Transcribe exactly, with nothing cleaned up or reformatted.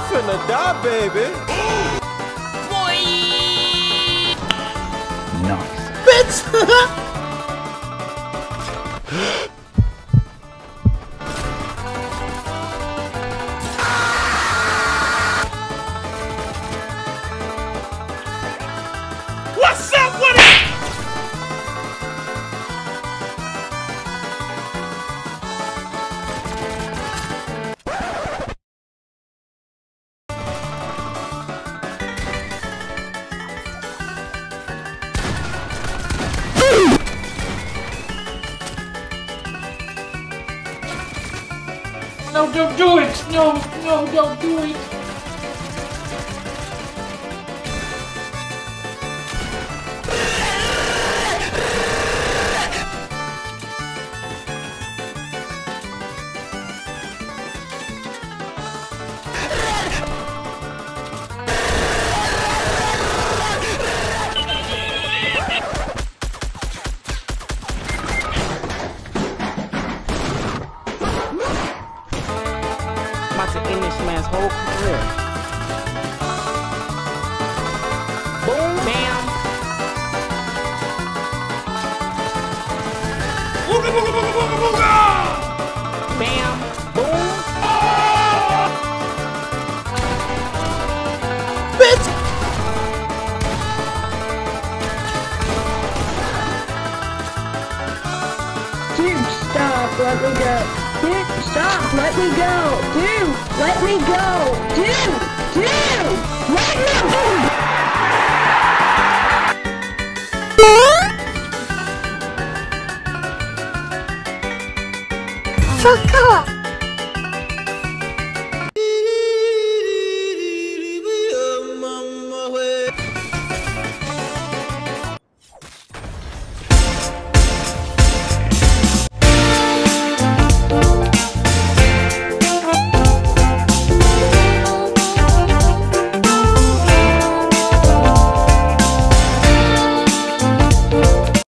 finna die, baby. Boy. Nice. Bitch! What's up with it? No, don't do it! No, no, don't do it! About to end this man's whole career. Boom, bam. Booga, booga, booga, booga, booga! Bam, boom. Bitch! Dude, stop, let me go. Dude, stop, let me go. Dude, let me go. Dude, dude, let me go. Fuck off.